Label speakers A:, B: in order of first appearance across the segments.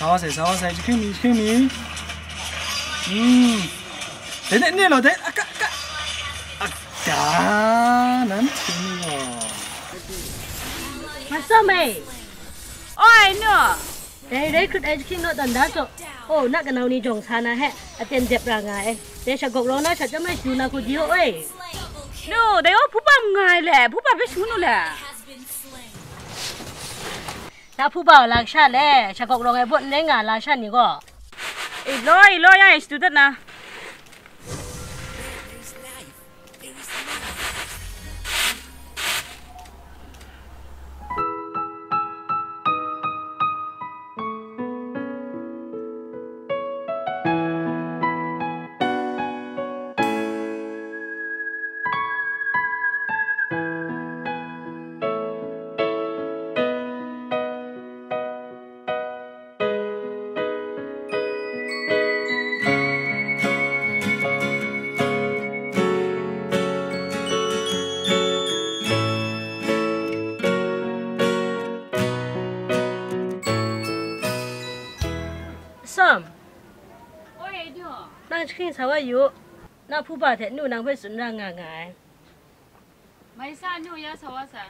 A: 烧菜，就看米，等老太，难听哦。
B: 马上没？
C: 哎喏，
B: ได้คือไอ้คิงโนตันดาโซโอ้นักกันเอานี่จงชานะฮะอาเตียนเจ็บร่างไงเดี๋ยวฉันกกร้องนะฉันจะไม่ชูนะคุณดิโอเอ้ย
C: โน่เดี๋ยวผู้บ่าวไงแหละผู้บ่าวไปชูนู่นแหละ
B: ถ้าผู้บ่าวลากชาแหละฉันกกร้องไอ้พวกเล่นงานลากชานี่ก็
C: ไอ้ลอยไอ้สตูดิโอนะ
B: ซ้อม
C: โอ้ยเดี๋ยว
B: นั่งคิงสาวอยู่น่าผู้บ่าวแทนหนูนางไปสุนร่างไง
C: ไม่ทราบหนูยาสวัสดิ์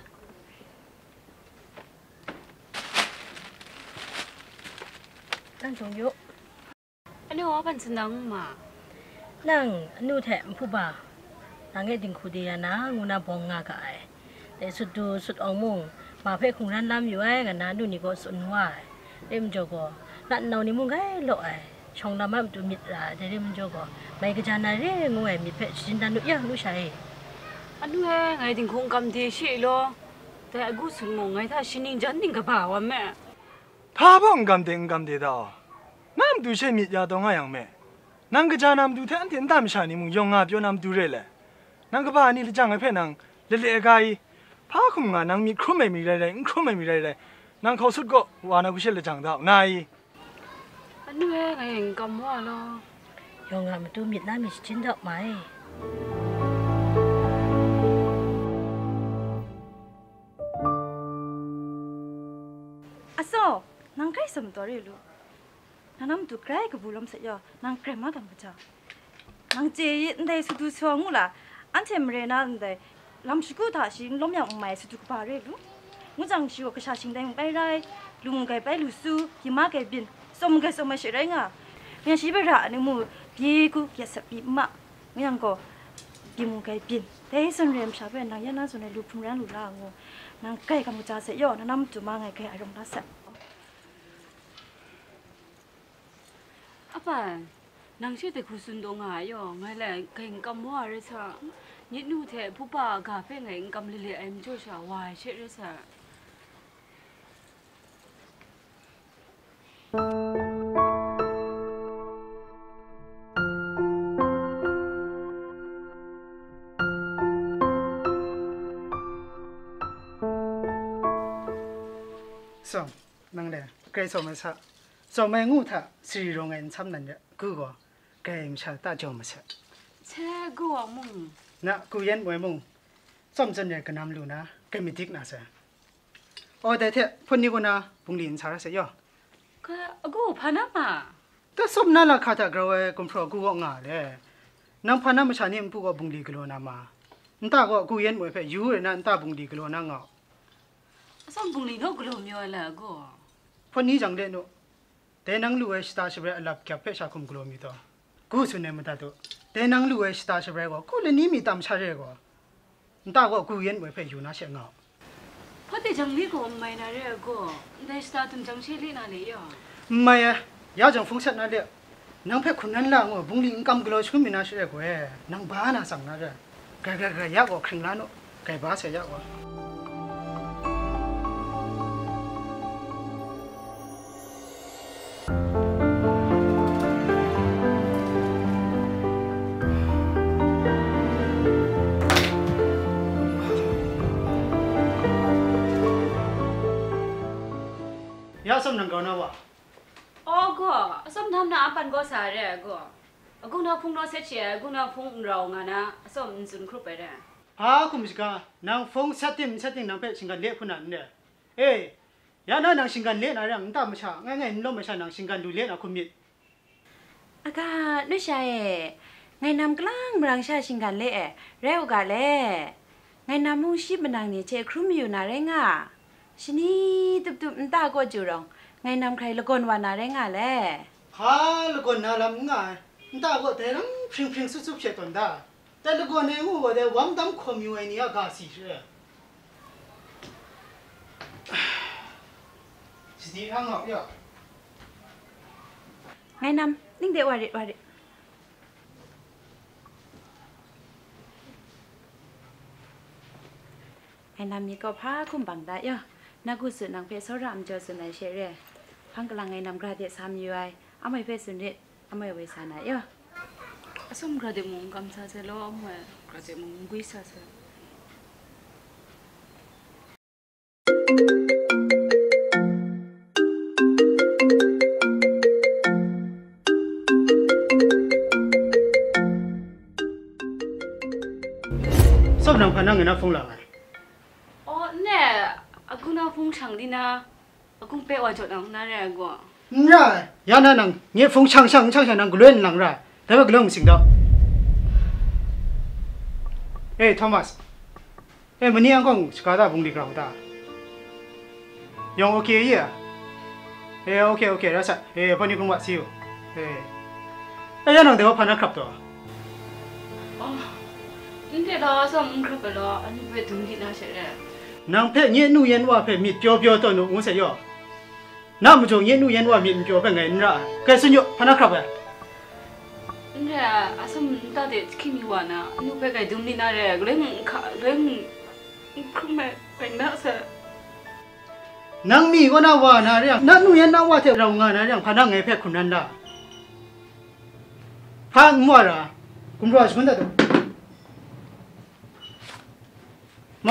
B: นั่งจงยุ
C: อันนี้ว่าเป็นสนังมา
B: นั่งหนูแทนผู้บ่าวนางเอ็ดิงคูเดียนะงูนาบองงากายแต่สุดองมุงมาเพ่คงนั่นน้ำอยู่ไอ้กันนะดูนี่ก็สุนว่าเริ่มจก็นั่นเรานี่มุงไงหล่อไอ้ช่องน้ำมันตัวมิดละแต่เริ่มจก็ไม่กระจายอะไรงูไอ้มิดเพ่ชินดานุยะนุชัย
C: อันนี้ไงดิงคงกำเดียชิโลแต่กูสุนมงไงถ้าชินิงจันดิงกับบ่าวแม่
A: พาบ้องกำเดดาน้ำดูเช่มิดยาตองอย่างแม่นังกระจายน้ำดูแทนเทียนตามชานี่มุงยองอาเปียวน้ำดูเร่เลยนังกบ้านี่ละจังไอ้เพ่นังเละๆกายพาคงงานังมีครุ่มไม่มีอะไรครุ่มไม่มีอะไรนังเขาสุดก็วานากุเชลจังดาวนาย
C: อันนี้ไงกำว่า咯
B: ยองอามันตัวมิดน้ำมีชิ้นดอกไม้
D: อาโซนังใครสมตัวเรื่องนังน้ำดูใครกับบุลมเสียนังใครมากันประจานังเจย์ได้สุดสวงงูละอันเทมเรนันได้ลำสกุลท่าชิงล้มอย่างไม่สุดกุบาเรื่องงูจังชิวกระชาชิงได้ไปไรลุงไก่ไปลุสูหิมะไก่บินสมไก่สมไม่ใช่ไรงะเมียชีบระนี่มูพี่กูแกสับปีมะเมียงก็พี่มูไก่บินแต่ส่วนเรียมชาเป็นนางยันน่าส่วนในลูกพุ่งร้านลูกล่างงูนางไก่กับมูจ่าเสียนังน้ำจุมาไงไก่อารมณ์น่าสับ
C: อาป่ะนางชื่อแต่คุณสุนทรหายอไงแหละเก่งกำว่าเลยซะยิดนูเถอะผู้ป่ากาเฟ่ไงกำเลียเอ็มช่วยชาววายเชื่อเลยซะ
E: ส่งนั่งเด้เกยส่งมาซะส่งมางูท่าสีโรงเงินช้ำนั่นเนี่ยกูก็เกยมชาตาจอมาซะ
C: แช่กูอ่ะมึง
E: นะกูเย็นมวยมึงส่งจนเนี่ยก็นำลูนะเกยมิติกนะซะโอ้แต่เถอะพวกนี้กูนะปุ่งลินชาละเสียย่อ
C: ก็กูพานะมา
E: แต่สมนั่นละข้าจะกระเวกุมพรกูก็งาเลยนางพานะมาชานี่ปุ่งก็ปุ่งดีกลัวนะมานั่นตาก็กูเย็นมวยเพ่ยูเลยนะนั่นตาปุ่งดีกลัวนะงา
C: ส่งปุ่งลีนกลัวมีอะไรกู
E: พวกนี้จังเด่นโนแต่นังลูเอสตาชิบะลับแคปเปชาคุมกลัวมีตัวกูสุนเนมตาตัวแต่นังลูเอสตาชิบะก็กูเลยนี่มีตามชาเร่ก็นั่นตาก็กูเย็นมวยเพ่ยูน่าเชื่องา
C: พอที่จังลีก็ไม่น่าเร่กูได้สตาร์ทจังเชลีน่าเลยอ่ะ
E: ไม่อะยาจังฟงเสร็จนั่นเดียนังเพ่คนนั้นล่ะว่าบุงลิงกำกลัวชุ่มมีน่าเชื่อกูเอ๋นังบ้าน่าสั่งน่าเร่แกยากกว่าครึ่งล้านโนแกบ้าเสียยากกว่า ยาสมนังก่อนนะวะ
C: อ๋อก็สมทำน้ำปั่นก็สายเลยก็กูน่าพุ่งน่าเสียเชียกูน่าพุ่งเราไงนะสมสุนครุไปเลย
E: พาคุณมิสกานางฟงเซตติ้งนางเป็ดสิงกันเลี้ยคนนั้นเนี่ยเอ้ยยาหน้านางชิงกันเล่นอะไรอย่างตามมาชาง่ายๆล้มมาชานางชิงกันดูเล่นอะคุณมิด
D: อากาด้วยใช่ไงนำกลางบรังชาชิงกันเล่เร็วกันเล่ไงนำมุ่งชีพนางเนี่ยเจครุ่มอยู่นาเร่งอ่ะชนีตุบๆตาก็จูรองไงนำใครละคนวานาเร่งอ่ะเล่
E: ฮ่าละคนน่าลำง่ายตาก็แต่ลำพริ้งสุบๆเช็ดตันตาแต่ละคนเนี่ยงูก็แต่วันดำคมอยู่ไอ้นี่กาสีเชื่อสิที่ห้างออกย่อ
D: ไงนำนิ่งเดวาริไงนำมีก็พาคุ้มบังได้ย่อนักกุศลนางเพชรรามเจอสุนัยเชเร่พังกำลังไงนำกระเดียสามยูไอเอาไม่เพชรสุนิดเอาไม่ไว้สานะย่อ
C: Asam grade mung kam sa se lo mo grade mung gui sa se
E: สอบนางพนังเงินฟงหลังไง
C: อ๋อเนี่ยอากูน่าฟงช่างดีนะอากูเป๊ะว่าจดนังนั่นแหละกู
E: น่ะยานั่นนังเนี่ยฟงช่างนังกูเล่นหลังไรแต่ว่ากูเล่นสิ่งเดียวเอ้ทอมัสเอ้มันนี่ยังคงสกัดบุ้งดีกว่าตายังโอเคยี่อ่ะเอ้โอเคแล้วสิเอ้พอนี่คงว่าสิวเอ้ยานังเดี๋ยวพนักครับตัว
C: อ๋อนี่เดี๋ยวสมครับไปแล้วอันนี้ไปถึงที่น่าเสียเลย
E: นางเพเนี่ยนู่ยันว่าเพมีเปียวตัวหนูอุ้งเสียน้ำมันจงเนี่ยนู่ยันว่ามีเปียวเป็นไงนี่ละแกสุญญ์พนักครับไป
C: เนี่ยอาสมตาเด็กขี้มีวานะนูไปไกลดุมนี่น่าเลยเรื่องคือแม่เป็นน่าเสีย
E: นางมีก็น่าว่านะเรื่องนั่นนู่ยันน่าว่าเทเรางานนะเรื่องพนักไงเพคุณนั่นละพันมัวละคุณรู้สึกมันได้มา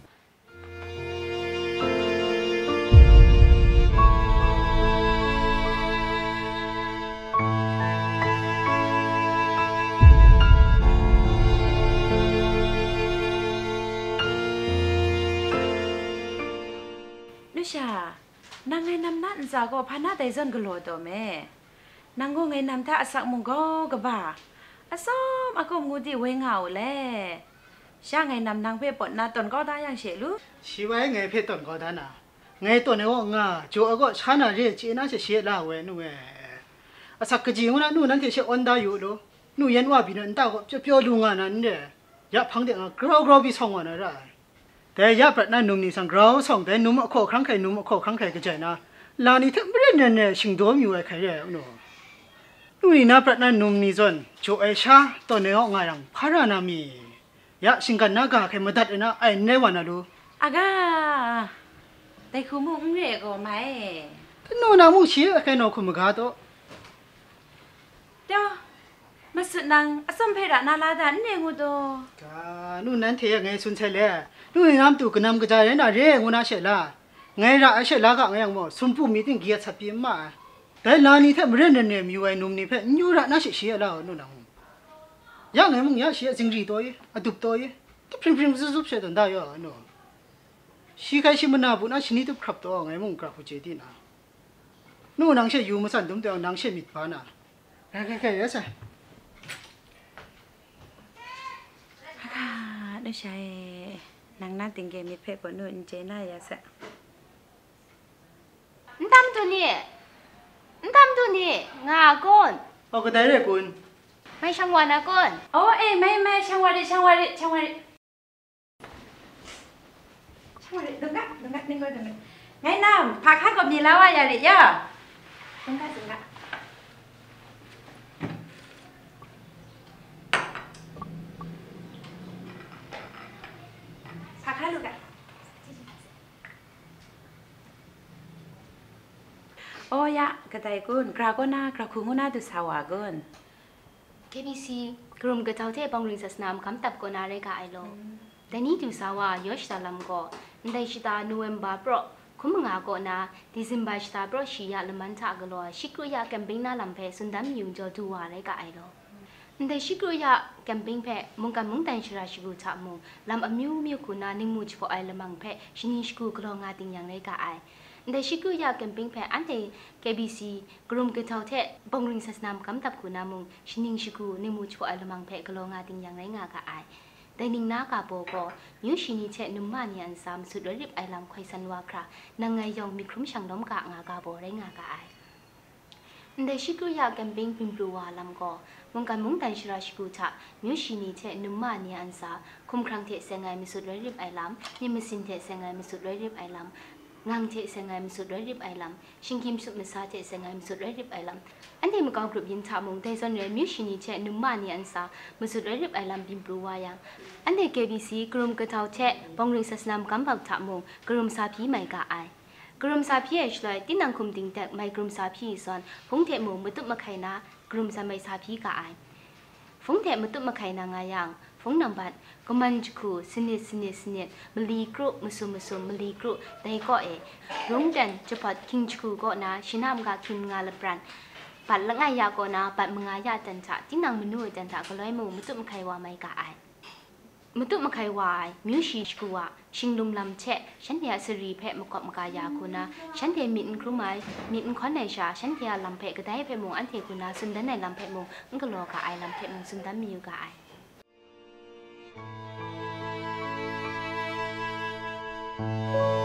D: นางไงนำนั่นจาก็พานาแต่ซันกลัวตัวแม่นางก็ไงนำท่าสักมุงก็กบ้าอาซ้อมอาก็งูดีเวงเอาแล่ช่างไงนำนางเพ่ปนนาตนก็ได้ยังเฉลุ
E: ชีวะไงเพ่ตนก็ได้นะไงตัวนี้ก็งาจูก็ชนะเรื่องจีน่าจะเสียลาเว้นู่นอาสักกจีงนะนู่นนั่นคือเชื่ออันได้อยู่รู้นู่ยันว่าพี่นั่นตาก็จะเปียวลุงนั่นเนี่ยอยากพังเด็กกราวพี่ส่งวันอะไรแต่ยาปนั่นนุ่มนี่สังเราส่งแต่นุ่มโคครั้งใครนุ่มโคครั้งใครก็ใจนะลานี่ทั้งไม่ได้เนี่ยชิงโดมอยู่ไอ้ใครเนี่ยนู่นี่นะปนั่นนุ่มนี่จนโจไอชาตัวเนื้องารังพารานามียาชิงกันนักใครมาตัดนะไอ้เนวันนะดู
D: อากาแต่คุณมุ่งเรียกไหม
E: นู่นน่ะมุ่งเชี่ยใครนอคุณมึงกาโต
D: เดี๋ยวมาสุดนังสมเพระนาลาดันเนี่ยงูโต
E: กานู่นนั่นเทียไงสุนเชลเลยนู่นน้ำตู่กับน้ำกระจายเนี่ยนะเรื่องงูน่าเชล่าไงละไอ้เชล่าก็ไงยังมั่วสุนปูมีถึงเกียรติสับปีมาแต่ลานี่ถ้าไม่เรื่องเนี่ยมีไว้นุ่มนี่เพ่ยูระน่าเชี่ยแล้วนู่นน่ะยังไงมึงยังเชี่ยจริงจีตัวยี่อดุบตัวยี่ที่พริ้งซุบเชี่ยตันได้ยังนู่นชีใครชิมันน่าบุญน่าชินี่ตุบขับตัวไงมึงกราบผู้เจดีนะนู่นนางเชี่ยยูมาสั่นดุมเดียวนางเชี่ยมิดพานะแค่เยอะใช่
D: ด้วยใช่นางน่าติงเกมิดเพปนุ่นเจน่ายาสะ
C: ทำตัวนี้งาก้น
E: เอาก็ได้เลยคุณ
C: ไม่ช่างวันนะก้น
D: โอ้เอ้ไม่ช่างวันดิดึงกัดนี่ก็ดึงไงน้ำผักข้าวกับนี่แล้วอ่ะอย่าดิย่าดึงกัดลูกอะโอ้ยะกระต่ายกุนกราก็น่ากระคุงก็น่าดูสาวกุน
C: เคบีซีกลุ่มกระเจ้าเทปังริงศาสนามคำตับก็น่าเรกาไอโลแต่นี่ดูสาวยศตาลำก็ในชิตาโนเวมบาโปรคุ้มงาก็น่าดิซิมบาชิตาโปรชียาลมันทากลัวชิกรุยาแคมปิ้งน่าลำเพสุนดำยุงจอดูว่าเรกาไอโลแต่ชิกรุยาแคมปิ้งเพมุงกันมุงแต่งชราชิกุชามุงลำอมิวคุณานิ่งมูจพอไอละมังเพชินิชกูกรองาติงยังเรกาไอแต่ชิกุยาเก็มปิ้งแพ้อันเด KBC กลุ่มกระเทาเทบงริงศาสนามกำตับกุนามุงชินิงชิกุนิมูชวไอละมังแพ้กะโลงาติงอย่างไรงากะไอแต่นิงนากาโบก็มิวชินีเชนุมมานีอันซามสุดริบไอลำคอยสันวาครานังไงยองมีครุมช่างล้มกะงากาโบไรงากะไอแต่ชิกุยาเก็มปิ้งพิมปลัวลำก็มุงกันมุงแต่ชราชิกุชะมิวชินีเชนุมมานีอันซาคุมครั้งเทเสงไงมีสุดริบไอลำนิมสินเทเสงไงมีสุดริบไอลำงางเทเสงไงมีสุดริบไอลำชิงคิมสุดมิซาเทเสงไงมีสุดริบไอลำอันที่มันก็กลุ่มยินทามุงแต่ส่วนใหญ่มิวชินีเชนุมมานีอันซามีสุดริบไอลำพิมปลัวยังอันที่ KBC กลุ่มกระเทาเชบงริงศาสนามกำบับทามุงกลุ่มซาพีไม่กะไอกลุ่มซาพีเฉลยที่นังคุมติงแตกไม่กลุ่มซาพีส่วนฟงเทมุงมุตุมาไขนะกลุ่มซาไม่ซาพีกะไอฟงเทมุตุมาไขนางายังฟงนำบัดก็มันจุคูสนิดมลีกรุมุสุมลีกรุแต่ก็รุงเดนจะปัดคิงจุคูก็นะชินามกาคิมงาลปรันปัดละงายาก็นะปัดมงายาจันทะที่นางมนูจันทะก็เลยมุมุตุมาไขว่าไม่กะไอมุตุมาไขวายมิวชีชกัวชิงลุมลำเชะฉันเดียสรีเพะมกอบมกายาคุณนะฉันเดียมินครูไม้มินคอนในชาฉันเดียลำเพะก็ได้เพะมงอันเทคุณนะสุนดันในลำเพะมงอันก็รอกะไอลำเพะมงสุนดันมีอยู่กะไอ